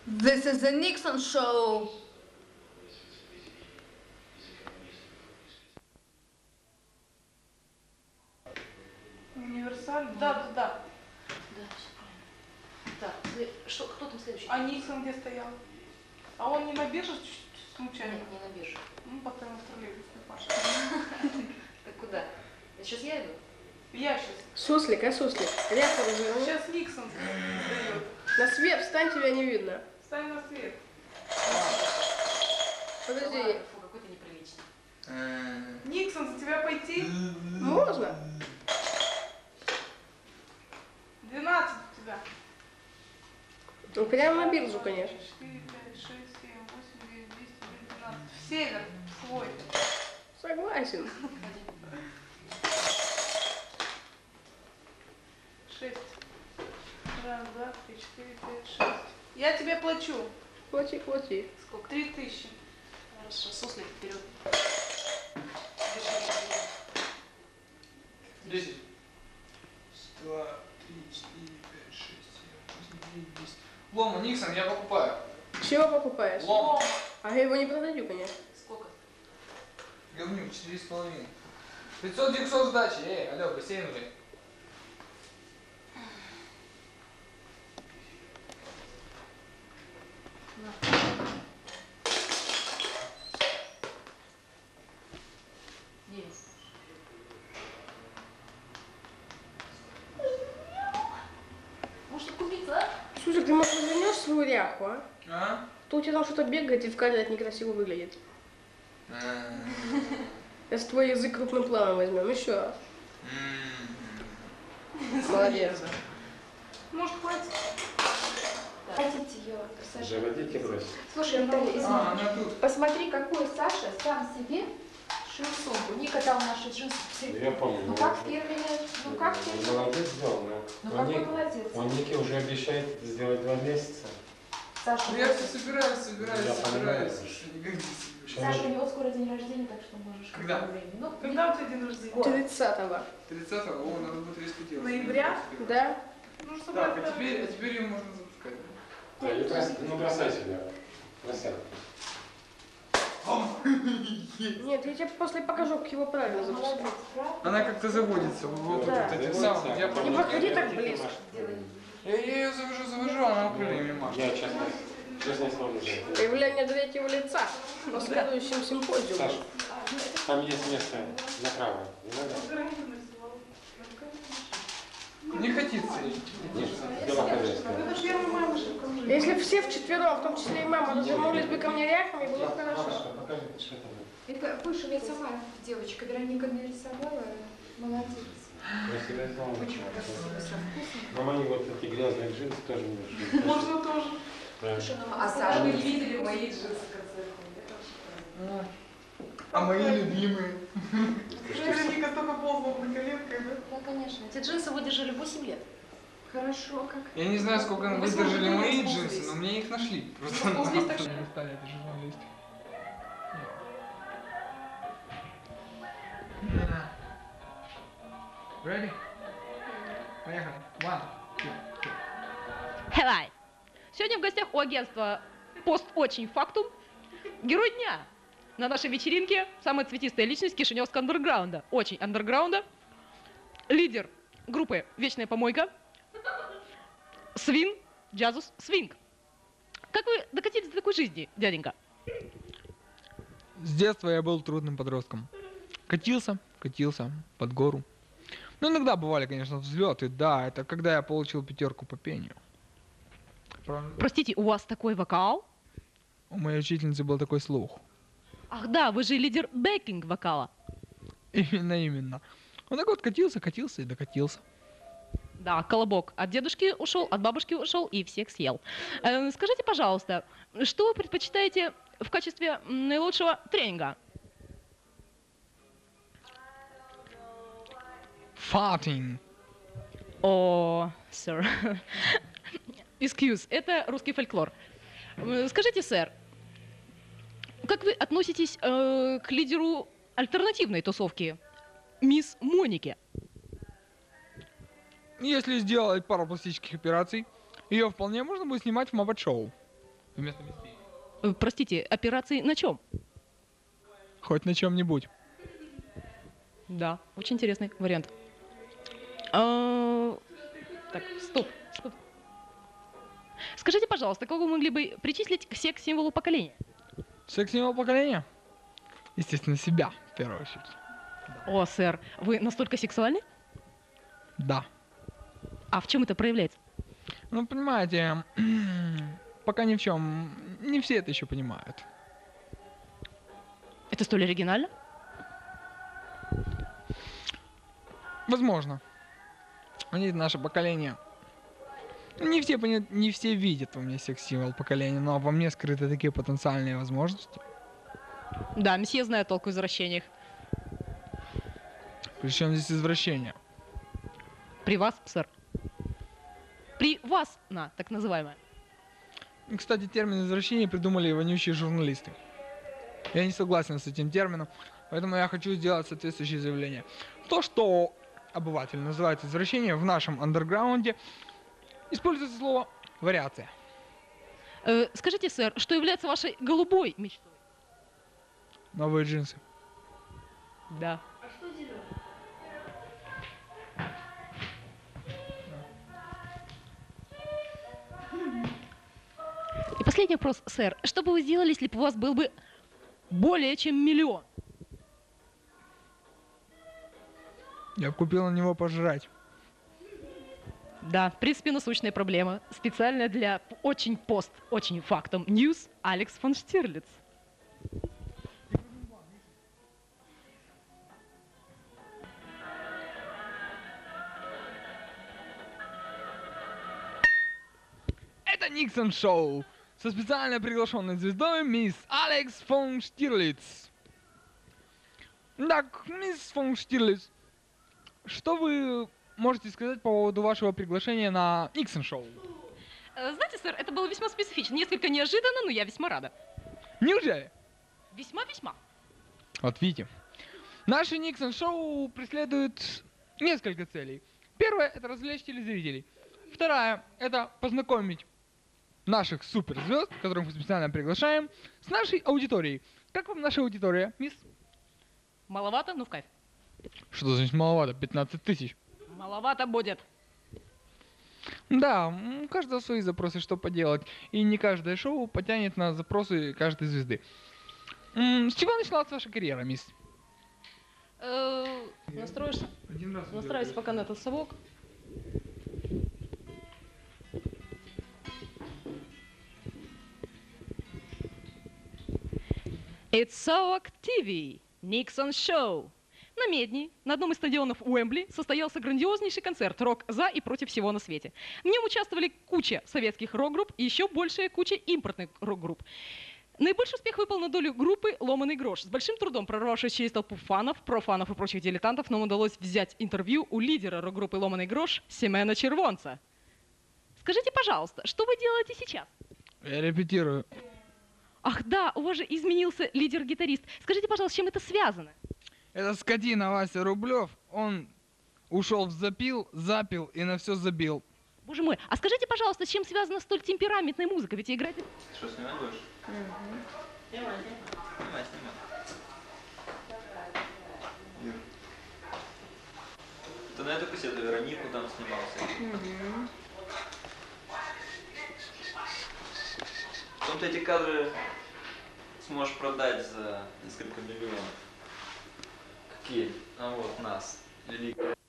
This is the Nixon show. Универсаль? Да. Да, все правильно. Так, что, кто там следующий? А Никсон где стоял? А он не на бирже случайно? Нет, не на бирже. Ну, пока на троллейбусе, Паша. Так куда? Сейчас я иду? Я сейчас. Суслик, суслик. Ряха разверни. Сейчас Никсон сдает. На свет встань, тебя не видно. Встань на свет. Подожди. Фу, какой ты неприличный. Никсон, за тебя пойти? Можно? 12 у тебя. Ну, прямо на биржу, конечно. 4, 5, 6, 7, 8, 9, 10, 11, 12. В север свой. Согласен. 6. Раз, два, три, 4, 5, 6. Я тебе плачу. Плати, плати. Сколько? 3000. Хорошо, суслик вперед. 10. 2, 3, 4, 5, 6, 7, 8, 9, 10. Лома, Никсон, я покупаю. Чего покупаешь? Лом. А я его не продаю, конечно. Сколько? Говнюк, 4,5. 500 диксов сдачи. Эй, алло, бассейновый. Может купиться, а? Слушай, ты, может, вернешь свою ряху, а? А? То у тебя там что-то бегает и в кадре это некрасиво выглядит. Сейчас твой язык крупным планом возьмем. Еще раз. Молодец. Может, хватит? Хотите ее, Саша? Заводите брось. Слушай, Наталья, извини. Она тут. Посмотри, какой Саша сам себе шил сумку. Ника дал наши джинсы. Я помню. Ну как в первый раз? Ну как в первый раз? Молодец сделал, Ну но какой молодец. он Нике уже обещает сделать 2 месяца. Саша, Ну, я все собираюсь. Я понимаю. Что никак не собираюсь. Саша, у него скоро день рождения, так что можешь Когда? какое время. Ну, Когда у тебя день рождения? 30-го. 30-го? О, надо будет резко делать. Ноября? Да? Ну, что Так, а теперь ее можно запускать. Да, не бросай, ну бросай сюда. Бросай. Нет, я тебе после покажу, как его правильно запускать. молодец, правда? Она как-то заводится. Вот Да. вот этим самым. Я Не понял. подходи так близко. Я ее завожу, она крыльями машет. Я честно слово не знаю. Появление третьего лица на следующем симпозиуме. Саша, там есть место направо. Не надо? Не хотится ей. Нет, дело хозяйское. Это первый мамушка. Если все вчетвером, в том числе и мама, развернулись бы ко мне ряхами, было бы хорошо. Покажи, что там. Это выше я сама девочка. Вероника нарисовала. Молодец. Красивое слово. Очень красиво, со вкусом. Мама, они вот эти грязные джинсы тоже не нашли. Можно тоже. Да. Слушай, ну, а Саша, Вы не видели мои джинсы в конце года? А мои любимые. Вероника только ползала на коленкой, да? Да, конечно. Эти джинсы выдержали 8 лет. хорошо как. Я не знаю, сколько Вы выдержали смотрите, мои ползли. джинсы, но мне их нашли. Просто Ползли так, что- не стали, это же журналист. Ready? Поехали. One, two, three. Hello. Сегодня в гостях у агентства «Пост очень фактум» герой дня. На нашей вечеринке самая цветистая личность кишиневского андерграунда. Очень андерграунда. Лидер группы «Вечная помойка». Свин, Джазус, Свинг. Как вы докатились до такой жизни, дяденька? С детства я был трудным подростком. Катился под гору. Ну, иногда бывали, конечно, взлеты, да, это когда я получил 5 по пению. Простите, у вас такой вокал? У моей учительницы был такой слух. Ах да, вы же лидер бэкинг-вокала. Именно. Он так вот катился и докатился. Да, колобок от дедушки ушел, от бабушки ушел и всех съел. Скажите, пожалуйста, что вы предпочитаете в качестве наилучшего тренинга? Farting. О, сэр. Excuse, это русский фольклор. Скажите, сэр, как вы относитесь к лидеру альтернативной тусовки, мисс Моники? Если сделать пару пластических операций, ее вполне можно будет снимать в Маппет-шоу. вместо мистерии. Простите, операции на чем? Хоть на чем-нибудь. Да, очень интересный вариант. Так, стоп. Скажите, пожалуйста, кого вы могли бы причислить к секс-символу поколения? Секс-символ поколения? Естественно, себя, в первую очередь. О, сэр, вы настолько сексуальны? Да. А в чем это проявляется? Ну, понимаете, пока ни в чем. Не все это еще понимают. Это столь оригинально? Возможно. Они наше поколение. Не все видят во мне секс-символ поколения, но во мне скрыты такие потенциальные возможности. Да, месье знает толк в извращениях. Причем здесь извращение? При вас, сэр. При вас, так называемое. Кстати, термин извращение придумали вонючие журналисты. Я не согласен с этим термином, поэтому я хочу сделать соответствующее заявление. То, что обыватель называет извращение, в нашем андерграунде используется слово вариация. Скажите, сэр, что является вашей голубой мечтой? Новые джинсы. Да. И последний вопрос, сэр. Что бы вы сделали, если бы у вас был бы более чем 1 миллион? Я бы купил на него пожрать. Да, в принципе, насущная проблема. Специально для очень фактом News Алекс фон Штирлиц. Это Никсон Шоу со специально приглашенной звездой мисс Алекс фон Штирлиц. Так, мисс фон Штирлиц, что вы можете сказать по поводу вашего приглашения на Никсон Шоу? Знаете, сэр, это было весьма специфично, несколько неожиданно, но я весьма рада. Неужели? Весьма-весьма. Вот видите, наше Никсон Шоу преследует несколько целей. Первая — это развлечь телезрителей. Вторая — это познакомить наших суперзвезд, которых мы специально приглашаем, с нашей аудиторией. Как вам наша аудитория, мисс? Маловато, но в кайф. Что значит маловато? 15 тысяч. Маловато будет. Да, у каждого свои запросы, что поделать. И не каждое шоу потянет на запросы каждой звезды. С чего началась ваша карьера, мисс? Настроишься? Один раз. Настраивайся пока на этот совок. It's Совок TV, Никсон Шоу. На Медни, на одном из стадионов Уэмбли, состоялся грандиознейший концерт «Рок за и против всего на свете». В нем участвовали куча советских рок-групп и еще большая куча импортных рок-групп. Наибольший успех выпал на долю группы «Ломаный грош». С большим трудом прорвавшись через толпу фанов, профанов и прочих дилетантов, нам удалось взять интервью у лидера рок-группы «Ломаный грош» Семена Червонца. Скажите, пожалуйста, что вы делаете сейчас? Я репетирую. Ах да, у вас же изменился лидер-гитарист. Скажите, пожалуйста, с чем это связано? Это скотина Вася Рублев, он ушел в запил и на все забил. Боже мой, а скажите, пожалуйста, с чем связана столь темпераментная музыка? Ведь играть... Что, снимать будешь? Снимай. Ир. Ты на эту кассету Веронику там снимался. Потом ты эти кадры сможешь продать за несколько миллионов. Какие? А вот нас, великие.